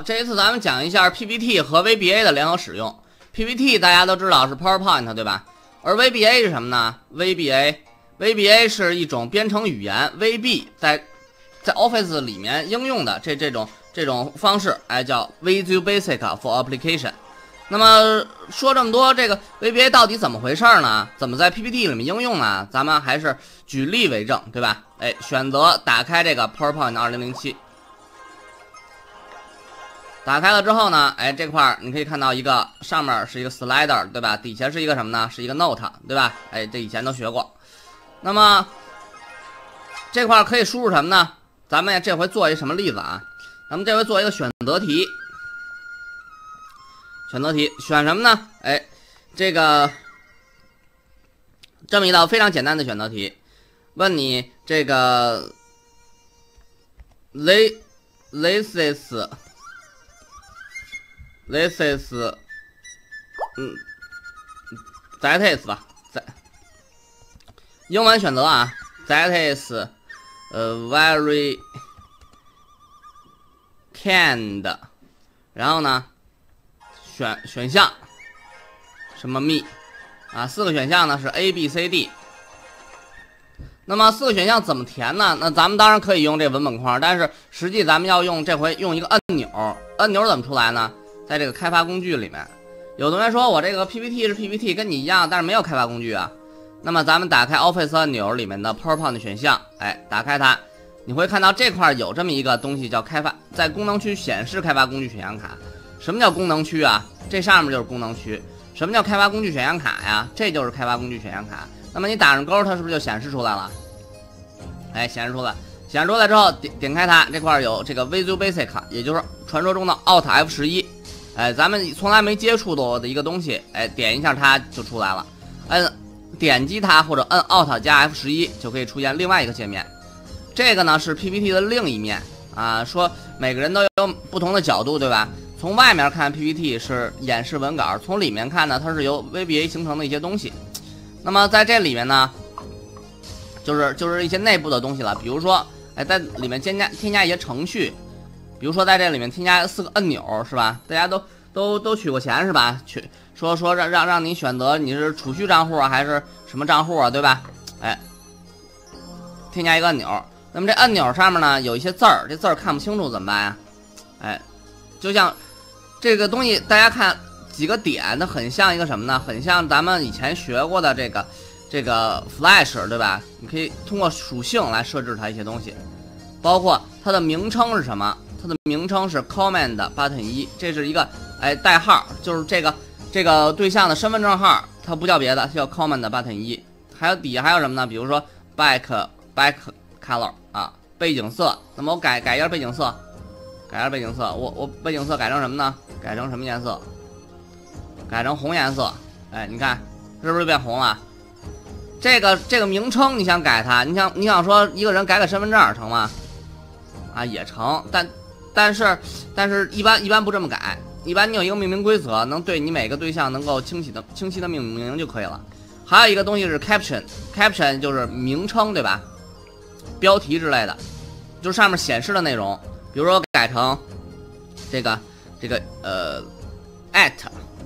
这一次咱们讲一下 PPT 和 VBA 的联合使用。PPT 大家都知道是 PowerPoint 对吧？而 VBA 是什么呢 ？VBA 是一种编程语言 ，VB 在 Office 里面应用的这种方式，叫 Visual Basic for Application。那么说这么多，这个 VBA 到底怎么回事呢？怎么在 PPT 里面应用呢？咱们还是举例为证，对吧？选择打开这个 PowerPoint 2007。打开了之后呢，这块你可以看到一个上面是一个 slider， 对吧？底下是一个什么呢？是一个 note， 对吧？这以前都学过。那么这块可以输入什么呢？咱们这回做一什么例子啊？咱们这回做一个选择题。选择题选什么呢？这个这么一道非常简单的选择题，问你这个 this is that is 吧，英文选择啊 ，that is very kind， 然后呢选项什么 me 啊，4个选项呢是 A、B、C、D。那么4个选项怎么填呢？那咱们当然可以用这文本框，但是实际咱们要用这回用一个按钮，按钮怎么出来呢？在这个开发工具里面，有同学说我这个 PPT 是 PPT， 跟你一样，但是没有开发工具啊。那么咱们打开 Office 按钮里面的 PowerPoint 选项，打开它，你会看到这块有这么一个东西叫开发，在功能区显示开发工具选项卡。什么叫功能区啊？这上面就是功能区。什么叫开发工具选项卡呀？这就是开发工具选项卡。那么你打上勾，它是不是就显示出来了？显示出来。显示出来之后，点开它，这块有这个 Visual Basic， 也就是传说中的 Alt F11。咱们从来没接触过的一个东西，点一下它就出来了。点击它或者摁 Alt 加 F11 就可以出现另外一个界面。这个呢是 PPT 的另一面啊，说每个人都有不同的角度，对吧？从外面看 PPT 是演示文稿，从里面看呢，它是由 VBA 形成的一些东西。那么在这里面呢，就是一些内部的东西了，比如说，在里面添加一些程序，比如说在这里面添加4个按钮，是吧？大家都取过钱是吧？说让你选择你是储蓄账户啊，还是什么账户啊，对吧？添加一个按钮。那么这按钮上面呢有一些字儿，这字儿看不清楚怎么办呀？就像这个东西，大家看几个点，它很像一个什么呢？很像咱们以前学过的这个 Flash， 对吧？你可以通过属性来设置它一些东西，包括它的名称是什么？它的名称是 Command Button 1，这是一个代号，就是这个对象的身份证号，它不叫别的，它叫 Command Button 1。还有底下还有什么呢？比如说 Back Color 啊，背景色。那么我改一下背景色。我背景色改成什么呢？改成什么颜色？改成红颜色。你看是不是变红了？这个名称你想改它，你想说一个人改个身份证成吗？也成，但是一般不这么改。一般你有一个命名规则，能对你每个对象能够清晰的命名就可以了。还有一个东西是 caption 就是名称，对吧？标题之类的，就是上面显示的内容。比如说改成这个at，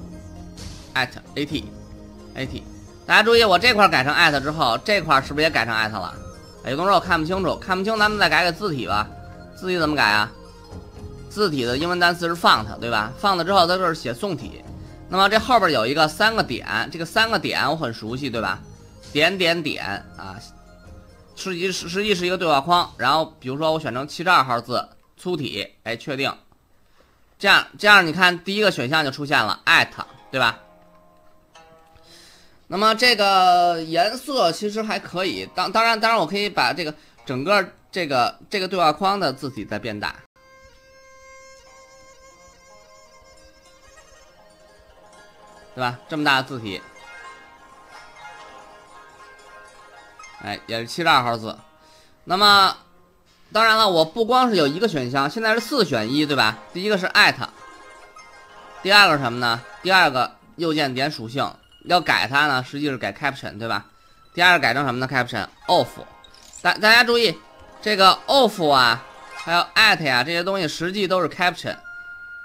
大家注意，我这块改成 at 之后，这块是不是也改成 at 了？有同学说我看不清，咱们再改字体吧。字体怎么改啊？字体的英文单词是 font， 对吧？ font 之后它就是写宋体。那么这后边有一个3个点，这个3个点我很熟悉，对吧？点啊，实际是一个对话框。然后比如说我选成72号字。粗体，确定，这样你看第一个选项就出现了 at， 对吧？那么这个颜色其实还可以，当然我可以把这个整个这个对话框的字体再变大，对吧？这么大的字体，也是72号字。那么当然了，我不光是有一个选项，现在是4选1，对吧？第一个是 at， 第二个是什么呢？第二个右键点属性，要改它呢，实际是改 caption， 对吧？第二个改成什么呢 ？caption off。大家注意，这个 off 啊，还有 at 呀，这些东西实际都是 caption。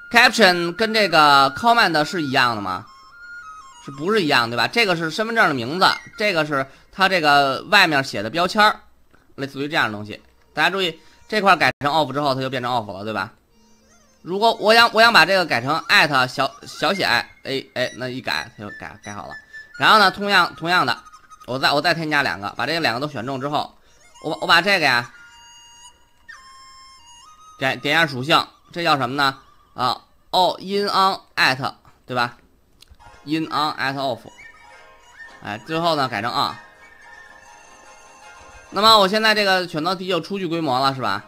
caption 跟这个 command 是一样的吗？是不是一样，对吧？这个是身份证的名字，这个是它这个外面写的标签，类似于这样的东西。大家注意，这块改成 off 之后，它就变成 off 了，对吧？如果我想把这个改成小写 a， 那一改它就改好了。然后呢，同样的，我再添加2个，把这两个都选中之后，我把这个呀，点一下属性，这叫什么呢？啊in on at， 对吧 ？in on at off， 哎，最后呢改成 on。那么我现在这个选择题就出具规模了，是吧？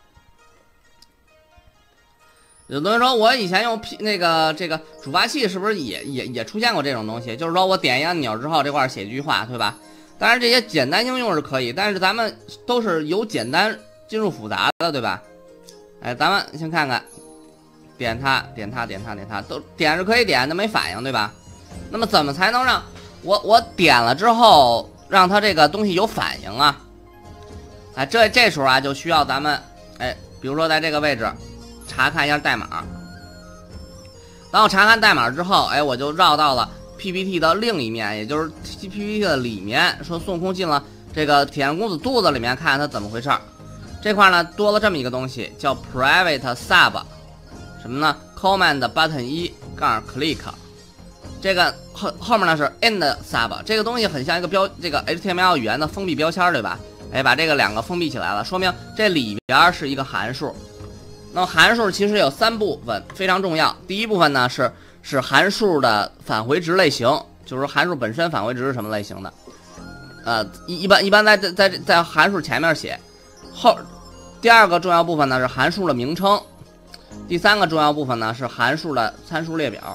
有的人说，我以前用这个触发器是不是也出现过这种东西？就是说我点一按钮之后，这块写一句话，对吧？当然这些简单应用是可以，但是咱们都是由简单进入复杂的，对吧？哎，咱们先看看，点它，都点是可以点，但没反应，对吧？那么怎么才能让我点了之后让它这个东西有反应啊？哎，这时候啊就需要咱们哎，比如说在这个位置。查看一下代码，当我查看代码之后，哎，我就绕到了 PPT 的另一面，也就是 PPT 的里面，说孙悟空进了这个铁扇公子肚子里面，看看他怎么回事儿。这块呢多了这么一个东西，叫 private sub， 什么呢 ？command button 1杠 click， 这个后面呢是 end sub， 这个东西很像一个这个 HTML 语言的封闭标签，对吧？哎，把这个2个封闭起来了，说明这里边是一个函数。那么函数其实有3部分非常重要。第一部分呢是函数的返回值类型，就是说函数本身返回值是什么类型的。一般在函数前面写。第2个重要部分呢是函数的名称。第3个重要部分呢是函数的参数列表。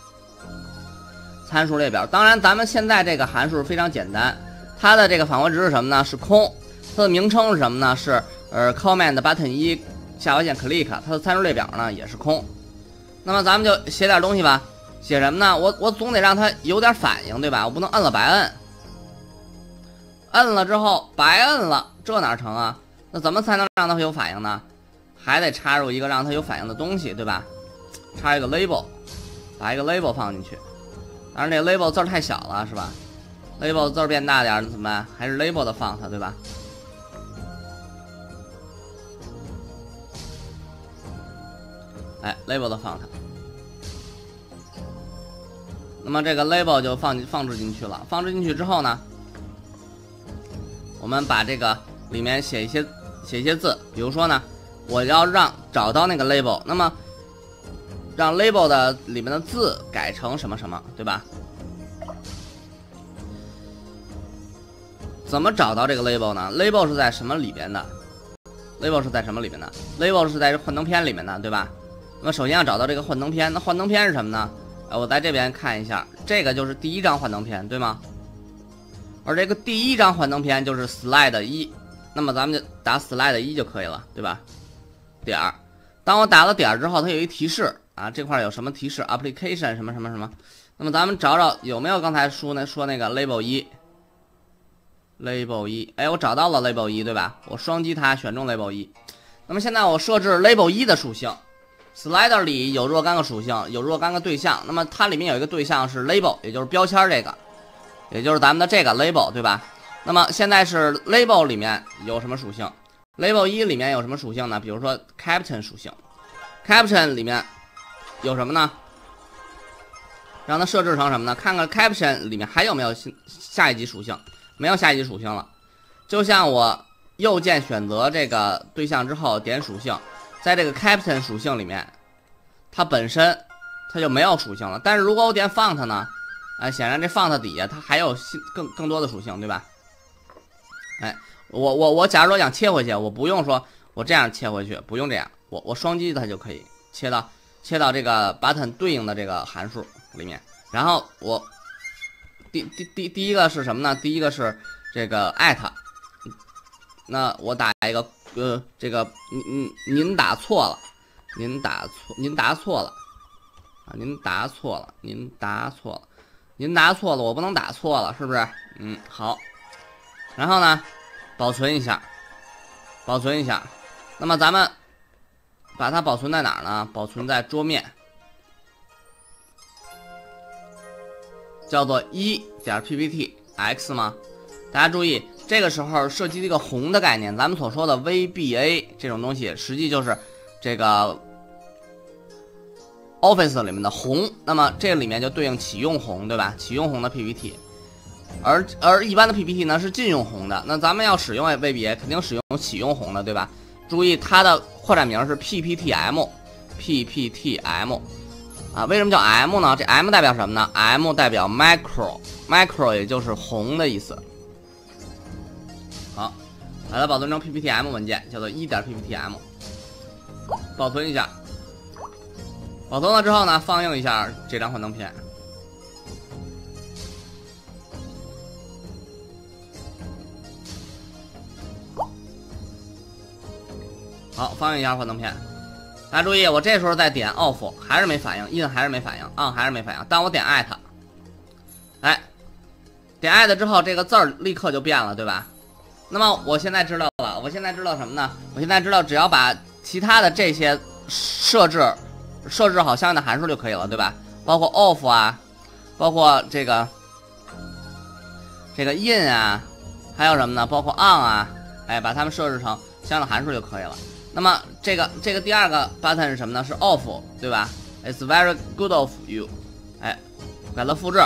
当然咱们现在这个函数非常简单，它的这个返回值是什么呢？是空。它的名称是什么呢？是command button 1下划线 click， 它的参数列表呢也是空。那么咱们就写点东西吧，写什么呢？我总得让它有点反应，对吧？我不能摁了白摁，摁了之后白摁了，这哪成啊？那怎么才能让它有反应呢？还得插入一个让它有反应的东西，对吧？插一个 label， 把一个 label 放进去。当然这个 label 字太小了，是吧？ label 字变大点怎么办？还是 label 的 font， 对吧？哎 ，label 的 font， 那么这个 label 就放置进去了。放置进去之后呢，我们把这个里面写一些字，比如说呢，我要找到那个 label， 那么让 label 的里面的字改成什么什么，对吧？怎么找到这个 label 呢 ？label 是在什么里边的 ？label 是在幻灯片里面的，对吧？那么首先要找到这个幻灯片，那幻灯片是什么呢？我在这边看一下，这个就是第1张幻灯片，对吗？而这个第1张幻灯片就是 slide 1，那么咱们就打 slide 1就可以了，对吧？点儿，当我打了点儿之后，它有一提示啊，这块有什么提示 ？application 什么什么什么。那么咱们找找有没有刚才说那个 label 1，哎，我找到了 label 1，对吧？我双击它，选中 label 1。那么现在我设置 label 1的属性。Slider 里有若干个属性，有若干个对象，那么它里面有一个对象是 label， 也就是标签这个，也就是咱们的这个 label， 对吧？那么现在是 label 里面有什么属性 ？label 1里面有什么属性呢？比如说 caption 属性 ，caption 里面有什么呢？让它设置成什么呢？看看 caption 里面还有没有下一级属性，没有下一级属性了。就像我右键选择这个对象之后点属性。在这个 caption 属性里面，它本身它就没有属性了。但是如果我点 font 呢，显然这 font 底下它还有更多的属性，对吧？哎，我假如说想切回去，我不用说我这样切回去，不用这样，我双击它就可以切到这个 button 对应的这个函数里面。然后我第一个是什么呢？第一个是这个 at， 那我打一个。这个您打错了，您答错了，我不能打错了，是不是？好。然后呢，保存一下。那么咱们把它保存在哪儿呢？保存在桌面，叫做1.pptx 吗？大家注意，这个时候涉及一个宏的概念，咱们所说的 VBA 这种东西，实际就是这个 Office 里面的宏。那么这个里面就对应启用宏，对吧？启用宏的 PPT， 而一般的 PPT 呢是禁用宏的。那咱们要使用 VBA， 肯定使用启用宏的，对吧？注意它的扩展名是 PPTM 啊。为什么叫 M 呢？这 M 代表什么呢？ M 代表 Macro 也就是宏的意思。好，把它保存成 PPTM 文件，叫做1.pptm， 保存一下。保存了之后呢，放映一下这张幻灯片。好，放映一下幻灯片。大家注意，我这时候在点 off 还是没反应 ，in 还是没反应 ，on 还是没反应。但我点 at， 哎，点 at 之后，这个字儿立刻就变了，对吧？那么我现在知道了，我现在知道什么呢？我现在知道只要把其他的这些设置好相应的函数就可以了，对吧？包括 off 啊，包括这个 in 啊，还有什么呢？包括 on 啊，哎，把它们设置成相应的函数就可以了。那么这个第二个 button 是什么呢？是 off， 对吧 ？It's very good of you， 哎，把它复制。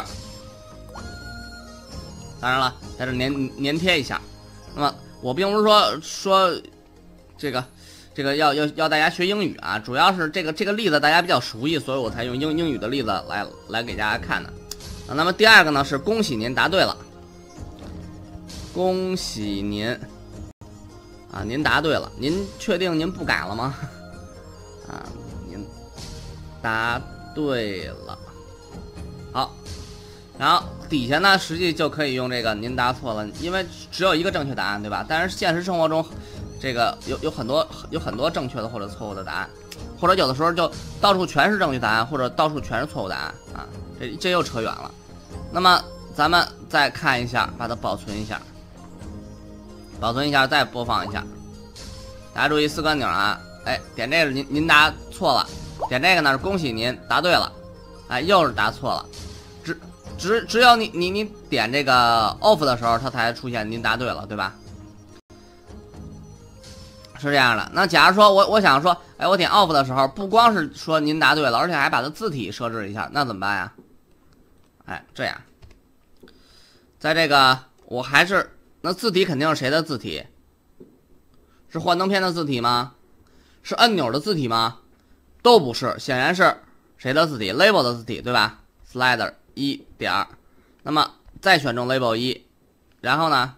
当然了，在这粘贴一下。那么我并不是说这个要大家学英语啊，主要是这个例子大家比较熟悉，所以我才用英语的例子来给大家看的。那么第二个呢是恭喜您答对了，恭喜您啊，您答对了，您确定您不改了吗？啊，您答对了，好。然后底下呢，实际就可以用这个您答错了，因为只有一个正确答案，对吧？但是现实生活中，这个有很多正确的或者错误的答案，或者有的时候就到处全是正确答案，或者到处全是错误答案啊，这又扯远了。那么咱们再看一下，把它保存一下，再播放一下。大家注意4个按钮啊，哎，点这个您答错了，点这个呢是恭喜您答对了，哎，又是答错了。只有你点这个 off 的时候，它才出现您答对了，对吧？是这样的。那假如说我想说，哎，我点 off 的时候，不光是说您答对了，而且还把它字体设置一下，那怎么办呀？哎，这样，在这个我还是那字体肯定是谁的字体？是幻灯片的字体吗？是按钮的字体吗？都不是，显然是谁的字体 ？label 的字体，对吧 ？slider 1点，那么再选中 label 1，然后呢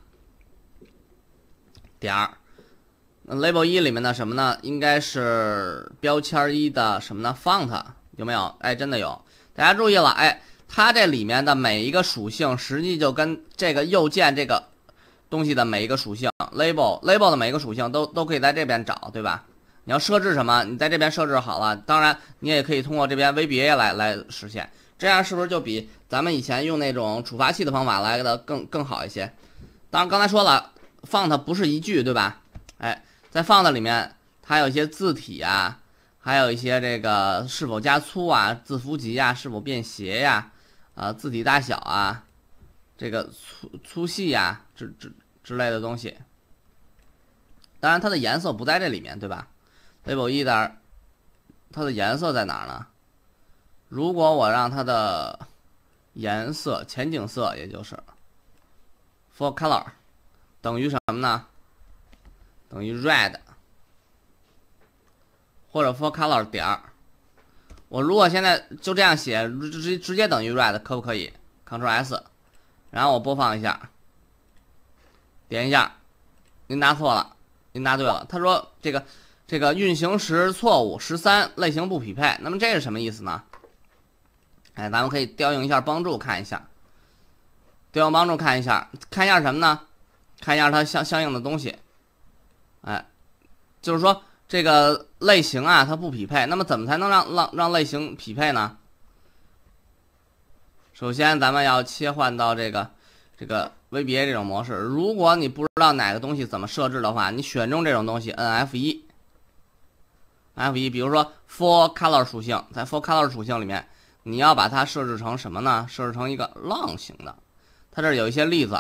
点儿，那 label 1里面的什么呢？应该是标签1的什么呢 ？font 有没有？哎，真的有。大家注意了，哎，它这里面的每一个属性，实际就跟这个右键这个东西的每一个属性 label 的每一个属性都可以在这边找，对吧？你要设置什么，你在这边设置好了，当然你也可以通过这边 VBA 来实现。这样是不是就比咱们以前用那种触发器的方法来的更好一些？当然刚才说了 ，font 不是一句，对吧？哎，在 font 里面，它有一些字体啊，还有一些这个是否加粗啊、字符集啊、是否便携呀、字体大小啊、这个粗细呀之类的东西。当然，它的颜色不在这里面，对吧 ？label 1的它的颜色在哪儿呢？如果我让它的颜色前景色，也就是 for color 等于什么呢？等于 red 或者 for color 点，我如果现在就这样写，直接等于 red 可不可以 ？Ctrl S， 然后我播放一下，点一下，您答错了，您答对了。他说这个运行时错误13类型不匹配，那么这是什么意思呢？哎，咱们可以调用一下帮助看一下，调用帮助看一下什么呢？看一下它相应的东西。哎，就是说这个类型啊，它不匹配，那么怎么才能让类型匹配呢？首先，咱们要切换到这个 VBA 这种模式。如果你不知道哪个东西怎么设置的话，你选中这种东西，摁 F1， F1，比如说 for color 属性，在 for color 属性里面，你要把它设置成什么呢？设置成一个浪形的。它这儿有一些例子，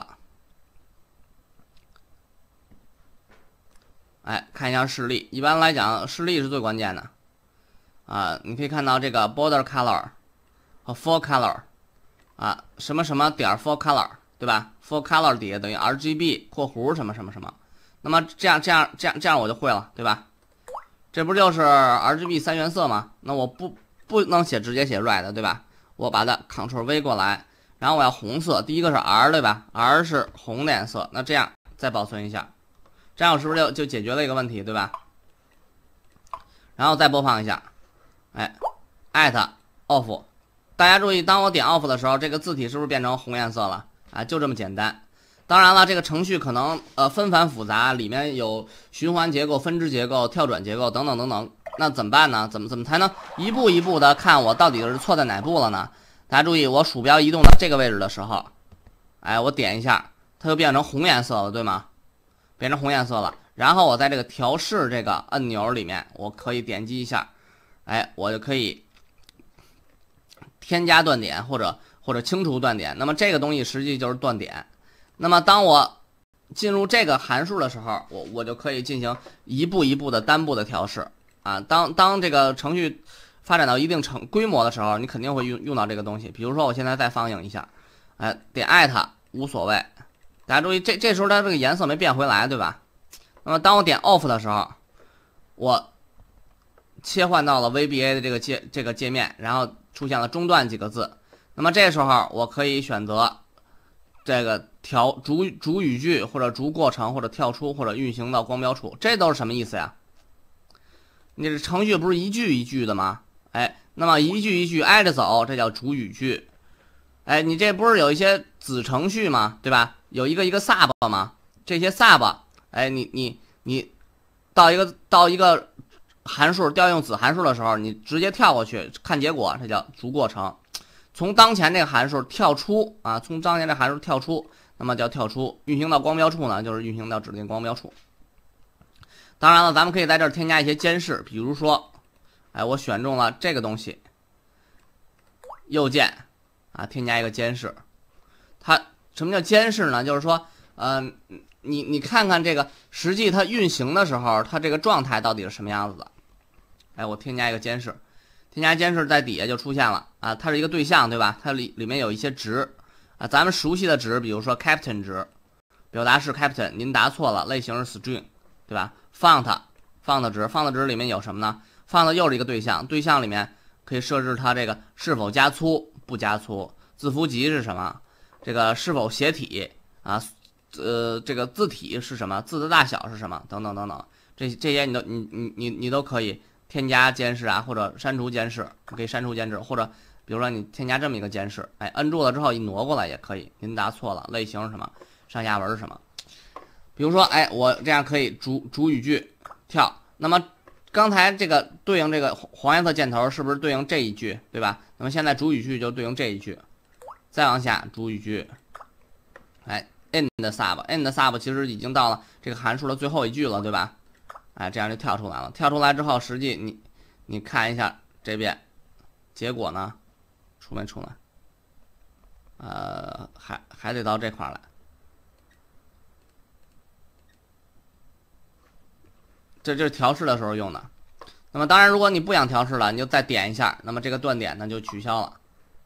哎，看一下示例。一般来讲，示例是最关键的啊。你可以看到这个 border color 和 for color 啊，什么什么点 for color， 对吧 ？for color 底下等于 RGB 括弧什么什么什么。那么这样我就会了，对吧？这不就是 RGB 3原色吗？那我不能直接写 red， 对吧？我把它 Ctrl V 过来，然后我要红色，第一个是 R， 对吧 ？R 是红的颜色，那这样再保存一下，这样我是不是就解决了一个问题，对吧？然后再播放一下，哎 ，@off， 大家注意，当我点 off 的时候，这个字体是不是变成红颜色了？啊，就这么简单。当然了，这个程序可能纷繁复杂，里面有循环结构、分支结构、跳转结构等等等等。那怎么办呢？怎么才能一步一步的看我到底是错在哪步了呢？大家注意，我鼠标移动到这个位置的时候，哎，我点一下，它就变成红颜色了，对吗？变成红颜色了。然后我在这个调试这个按钮里面，我可以点击一下，哎，我就可以添加断点或者清除断点。那么这个东西实际就是断点。那么当我进入这个函数的时候，我就可以进行一步一步的单步的调试啊。当这个程序发展到一定规模的时候，你肯定会用到这个东西。比如说我现在再放映一下，哎，点@无所谓。大家注意，这时候它这个颜色没变回来，对吧？那么当我点 off 的时候，我切换到了 VBA 的这个界面，然后出现了中断几个字。那么这时候我可以选择这个主语句或者主过程或者跳出或者运行到光标处，这都是什么意思呀？你这程序不是一句一句的吗？哎，那么一句一句挨着走，这叫主语句。哎，你这不是有一些子程序吗？对吧？有一个 sub 吗？这些 sub， 哎，你到一个函数调用子函数的时候，你直接跳过去看结果，这叫主过程。从当前这个函数跳出啊，从当前这函数跳出，那么叫跳出。运行到光标处呢，就是运行到指定光标处。当然了，咱们可以在这儿添加一些监视，比如说，哎，我选中了这个东西，右键啊，添加一个监视。它什么叫监视呢？就是说，你看看这个实际它运行的时候，它这个状态到底是什么样子的？哎，我添加一个监视。添加监视在底下就出现了啊，它是一个对象，对吧？它里面有一些值啊，咱们熟悉的值，比如说 captain 值，表达是 captain， 您答错了，类型是 string， 对吧 ？font 值里面有什么呢？ font 又是一个对象，对象里面可以设置它这个是否加粗不加粗，字符集是什么？这个是否斜体啊？这个字体是什么？字的大小是什么？等等等等，这些你都可以添加监视啊，或者删除监视，可以删除监视，或者比如说你添加这么一个监视，哎，摁住了之后一挪过来也可以。您答错了，类型是什么？上下文是什么？比如说，哎，我这样可以主语句跳。那么刚才这个对应这个黄颜色箭头是不是对应这一句，对吧？那么现在主语句就对应这一句，再往下主语句，哎 ，end sub 其实已经到了这个函数的最后一句了，对吧？哎，这样就跳出来了。跳出来之后，实际你看一下这边结果呢，出没出来？还得到这块来。这就是调试的时候用的。那么当然，如果你不想调试了，你就再点一下，那么这个断点呢就取消了。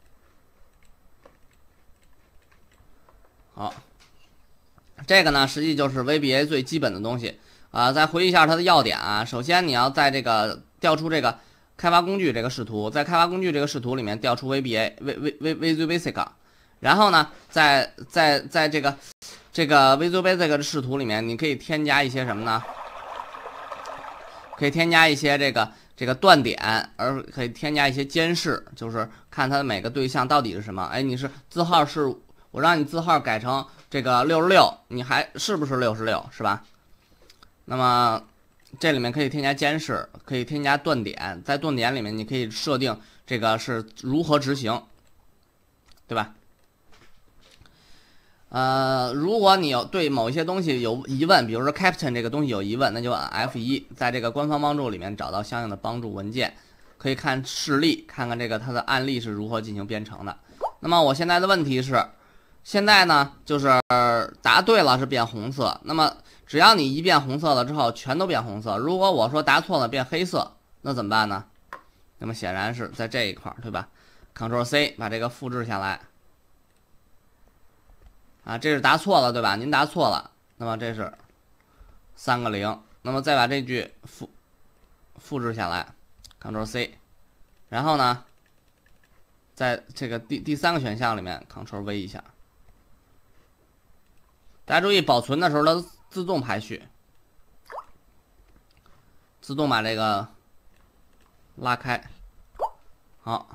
好，这个呢实际就是 VBA 最基本的东西啊。再回忆一下它的要点啊。首先你要在这个调出这个开发工具这个视图，在开发工具这个视图里面调出 VBA Visual Basic， 然后呢，在这个Visual Basic 的视图里面，你可以添加一些什么呢？可以添加一些这个断点，而可以添加一些监视，就是看它的每个对象到底是什么。哎，你是字号是我让你字号改成这个66，你还是不是66，是吧？那么这里面可以添加监视，可以添加断点，在断点里面你可以设定这个是如何执行，对吧？ 如果你对某一些东西有疑问，比如说 Captain 这个东西有疑问，那就按 F1，在这个官方帮助里面找到相应的帮助文件，可以看示例，看看这个它的案例是如何进行编程的。那么我现在的问题是，现在呢就是答对了是变红色，那么只要你一变红色了之后，全都变红色。如果我说答错了变黑色，那怎么办呢？那么显然是在这一块，对吧？Ctrl C 把这个复制下来。啊，这是答错了，对吧？您答错了，那么这是3个0，那么再把这句复制下来 ，Ctrl C， 然后呢，在这个第3个选项里面 Ctrl V 一下。大家注意，保存的时候它自动排序，自动把这个拉开。好，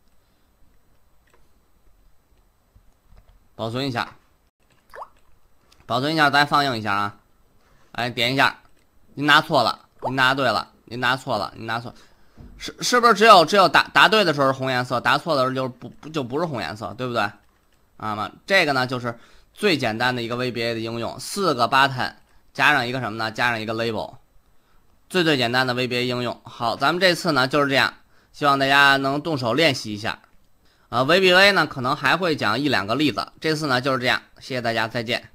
保存一下。保存一下，再放映一下啊！哎，点一下，您答错了，您答对了，您答错了，您答错，是不是只有答对的时候是红颜色，答错的时候就不是红颜色，对不对？啊，这个呢就是最简单的一个 VBA 的应用，4个 button 加上一个什么呢？加上一个 label， 最简单的 VBA 应用。好，咱们这次呢就是这样，希望大家能动手练习一下。VBA 呢可能还会讲1-2个例子，这次呢就是这样，谢谢大家，再见。